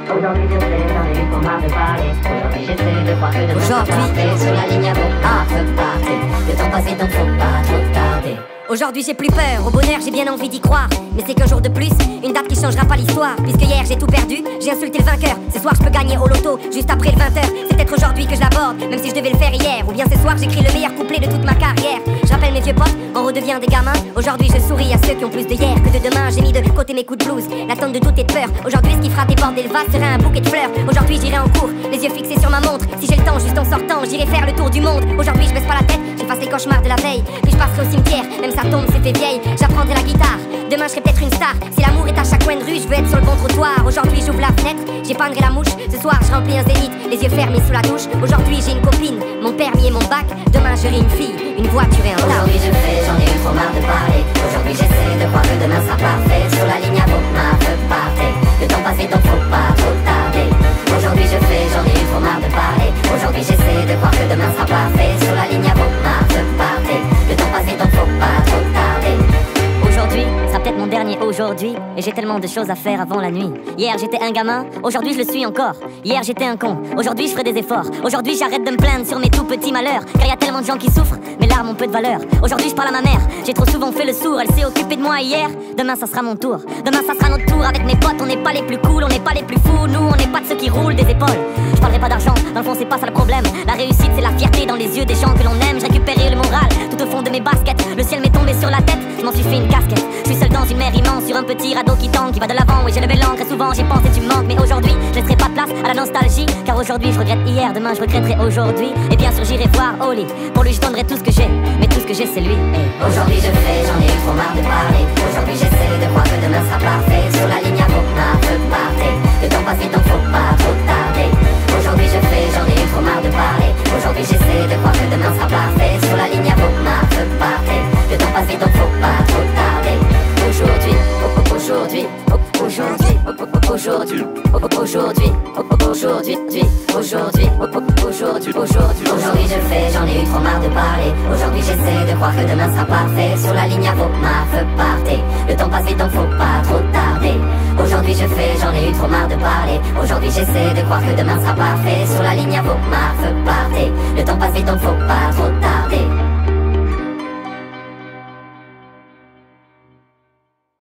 Aujourd'hui je fais, j'en ai eu pour marre de parler. Aujourd'hui j'essaie de croire que demain ça parfait. Sur la ligne à vos party. Le temps passé donc faut pas trop tarder. Aujourd'hui j'ai plus peur, au bonheur j'ai bien envie d'y croire. Mais c'est qu'un jour de plus, une date qui changera pas l'histoire. Puisque hier j'ai tout perdu, j'ai insulté le vainqueur. Ce soir je peux gagner au loto, juste après le 20h. C'est peut-être aujourd'hui que je l'aborde, même si je devais le faire hier. Ou bien ce soir j'écris le meilleur couplet de toute ma carrière. Je rappelle mes vieux potes, on redevient des gamins. Aujourd'hui je souris à ceux qui ont plus de hier que de demain. J'ai mis de côté mes coups de blues, la tonne de doute et de peur. Aujourd'hui ce qui fera déborder le vase serait un bouquet de fleurs. Aujourd'hui j'irai en cours, les yeux fixés sur ma montre. Si j'ai le temps juste en sortant, j'irai faire le tour du monde. Aujourd'hui je baisse pas la tête, j'efface les cauchemars de la veille. Puis je passerai au cimetière, même sa tombe s'est fait vieille. J'apprendrai la guitare, demain je serai peut-être une star. Si l'amour est à chaque coin de rue, je veux être sur le bon trottoir. Aujourd'hui j'ouvre la fenêtre, j'épannerai la mouche. Ce soir je remplis un zénith, les yeux fermés sous la douche. Aujourd'hui j'ai une copine, mon permis et mon bac. Demain j'aurai une fille, une voiture et un tas. Aujourd'hui je fais, j'en ai eu trop marre de parler. Aujourd'hui j'essaie de croire que demain sera parfait. Sur la ligne à vos partez. Le temps passe vite donc faut pas trop tarder. Aujourd'hui je fais, j'en ai eu trop marre de parler. Aujourd'hui j'essaie de croire que demain sera parfait. Sur la ligne à vos partez. Le temps passe vite donc faut pas trop tarder. Aujourd'hui, ça peut-être mon dernier aujourd'hui. Et j'ai tellement de choses à faire avant la nuit. Hier j'étais un gamin, aujourd'hui je le suis encore. Hier j'étais un con, aujourd'hui je ferai des efforts. Aujourd'hui j'arrête de me plaindre sur mes tout petits malheurs. Car y a tellement de gens qui souffrent, mes larmes ont peu de valeur. Aujourd'hui je parle à ma mère, j'ai trop souvent fait le sourd. Elle s'est occupée de moi hier, demain ça sera mon tour. Demain ça sera notre tour avec mes potes. On n'est pas les plus cool, on n'est pas les plus fous. Nous on n'est pas de ceux qui roulent des épaules. Je parlerai pas d'argent, dans le fond c'est pas ça le problème. La réussite c'est la fierté dans les yeux des gens que l'on aime. Je récupérais le moral tout au fond de mes baskets. Le ciel m'est tombé sur la tête, je m'en suis fait une casquette. Je suis seul dans une mer immense sur un petit radeau qui tangue, qui va de l'avant. Oui j'ai levé l'ancre et souvent j'ai pensé tu me manques. Mais aujourd'hui je laisserai pas de place à la nostalgie. Car aujourd'hui je regrette hier, demain je regretterai aujourd'hui. Et bien sûr j'irai voir Oli, pour lui je donnerai tout ce que j'ai. Mais tout ce que j'ai c'est lui. Aujourd'hui je fais, j'en ai eu trop marre de parler. Aujourd'hui j'essaie de croire que demain sera parfait. Sur la ligne à vos partez. Le temps passe vite donc faut pas trop tarder. Aujourd'hui je fais, j'en ai eu trop marre de parler. Aujourd'hui j'essaie de croire que demain sera parfait. Sur la ligne à vos partez. Le temps passe vite donc faut pas trop tarder. Aujourd'hui, aujourd'hui, aujourd'hui, aujourd'hui, aujourd'hui, aujourd'hui, aujourd'hui, aujourd'hui, aujourd'hui je fais, j'en ai eu trop marre de parler. Aujourd'hui j'essaie de croire que demain sera parfait. Sur la ligne à vos partez. Le temps passe vite donc faut pas trop tarder. Aujourd'hui je fais, j'en ai eu trop marre de parler. Aujourd'hui j'essaie de croire que demain sera parfait. Sur la ligne à vos partez. Le temps passe vite donc faut pas trop tarder.